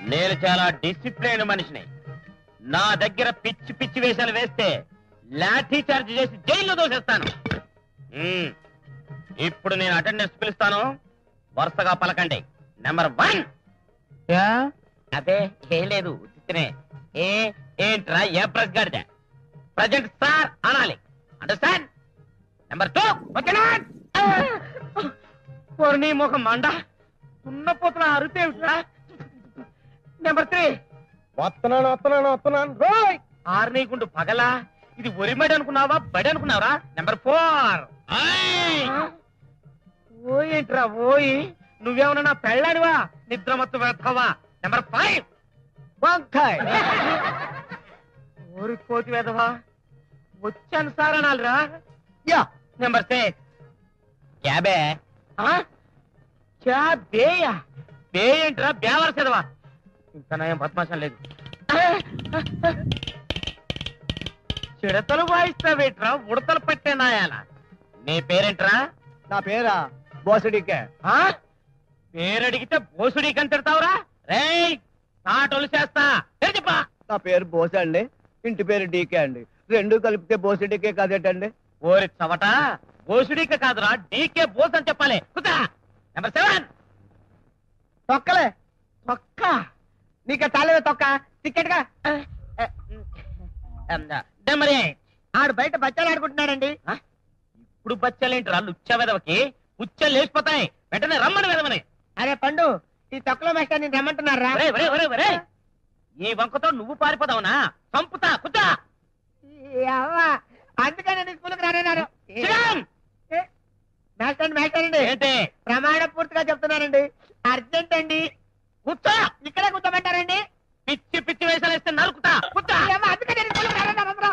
నేను చాలా డిసిప్లైన్ మనిషిని. నా దగ్గర పిచ్చి పిచ్చి వేషాలు వేస్తే లాఠీ చార్జ్ చేసి జైల్లో దోసేస్తాను. ఇప్పుడు నేను అటెండెన్స్ పిలుస్తాను, వరుసగా పలకండి. నెంబర్ 1. అదే ఏం లేదు, ఏంట్రా ఏ ప్రెస్ గాడిద? ప్రజెంట్ సార్ అనాలి, అండర్స్టాండ్? నెంబర్ 2. నీ ముఖం మండ ఉన్నపోతున్న అరుపేమిట్రా? నెంబర్ 3. వస్తున్నాను రోయ్. ఆర్నీకుండు పగలా, ఇది ఒరిమడి అనుకున్నావా బడి అనుకున్నావరా? నెంబర్ 4. ఓ ఏంట్రా ఓయి, నువ్వేమన్నా నా పెళ్ళాడివా? నిద్రమత్తు వెళ్తావా? నెంబర్ 5. వంకాయ్. ఓరి కోతి వేదవా, వచ్చాను సార్ అనాలిరా. యా. నెంబర్ 6. క్యాబే. క్యాబేయా? బే ఏంట్రా బేవర చదవా? ఇంకా నయం బద్మాషం లేదు. చిడతలు వాయిస్తావేట్రా, ఉడతలు పట్టే నాయాల. నీ పేరేంట్రా? నా పేరా బోసడికే. పేరడిగితే బోసుడీకని తిడతావురా? రేయ్ తాటలు చేస్తా, చెప్పా. నా పేరు బోస అండి, ఇంటి పేరు డీకే అండి. రెండు కలిపితే బోసడికే కాదేటండి? ఓరి చవట, బోసుడీక కాదురా, డీకే బోస్ అని చెప్పాలి. కుతా. నెంబర్ 7. తొక్కలే. తొక్క? నీకే తాలేవే తొక్క, టికెట్ గా. నెంబర్ 8. ఆడు బయట బచ్చాలు ఆడుకుంటున్నాడండి. ఇప్పుడు బచ్చలేంటిరా లుచ్చ వెదవకి? ఉచ్చలు లేచిపోతాయి, వెంటనే రమ్మని వెదవని. అరే పండు, ఈ తొక్కలో మేస్టర్ నేను రమ్మంటున్నారా? ఈ వంకతో నువ్వు పారిపోదావునా? చంపుతా, కుతా. అందుకని స్కూల్కి రానన్నారు. మేస్టర్ అండి, ఏంటి ప్రమాణ పూర్తిగా చెప్తున్నారండి, అర్జెంట్ అండి. కూర్చో. ఇక్కడే కూర్చోమంటారండి? పిచ్చి పిచ్చి వేసాలు వేస్తే నరుకుతా, కుతా. అందుకని స్కూల్కి రానన్నారు.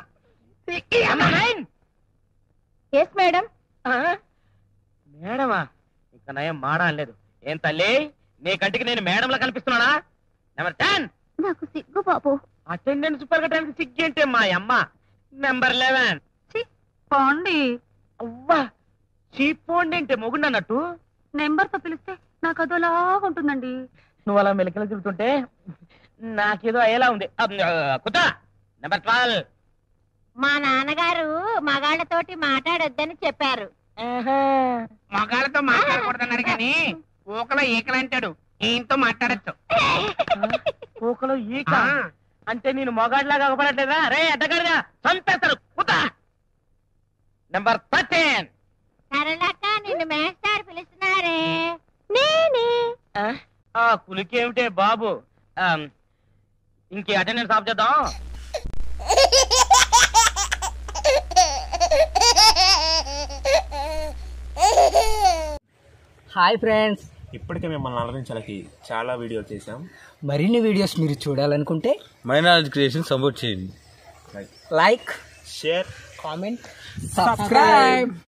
మేడం. మేడమా? ఇంకా నయం మాడా లేదు. ఏం తల్లి, నీ కంటికి నేను మేడంలా కనిపిస్తున్నానా? నెంబర్ 10. నాకు సిగ్గు బాబు. అటెండెన్స్ పెరగడానికి సిగ్గేంటే మా అమ్మ. నెంబర్ 11. పోండి. అవ్వా, చీపోండి అంటే మొగుండి అన్నట్టు. నెంబర్ తో పిలిస్తే నాకు అదోలాగా ఉంటుందండి. నువ్వు అలా మెలకలు తిరుగుతుంటే నాకేదో అయ్యేలా ఉంది. కుతా. నెంబర్ 12. మా నాన్నగారు మగాళ్ళతోటి మాట్లాడొద్దని చెప్పారు. మగాళ్ళతో మాట్లాడకూడదన్నారు కానీ ఊకలో ఈకలు అంటాడు, ఈయనతో మాట్లాడచ్చు. పూకలో ఈక అంటే నేను మొగాడిలాగా అగపడట్లేదా? రే అడ్డగాడిగా చంపేస్తారు. కుతా. నెంబర్ 13. సరళక్క, నిన్ను మేస్టారు పిలుస్తున్నారే. నేనే. ఆ కులికేమిటే బాబు. ఇంకే అటెండెన్స్ ఆఫ్ చేద్దాం. హాయ్ ఫ్రెండ్స్, ఇప్పటికే మిమ్మల్ని అలరించడానికి చాలా వీడియోలు చేశాం. మరిన్ని వీడియోస్ మీరు చూడాలనుకుంటే మైనారిటీ క్రియేషన్ సపోర్ట్ చేయండి. Like, share, comment, subscribe.